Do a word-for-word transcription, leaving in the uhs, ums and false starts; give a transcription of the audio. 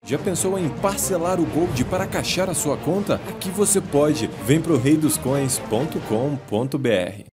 Já pensou em parcelar o Gold para caixar a sua conta? Aqui você pode. Vem pro rei dos coins ponto com ponto br.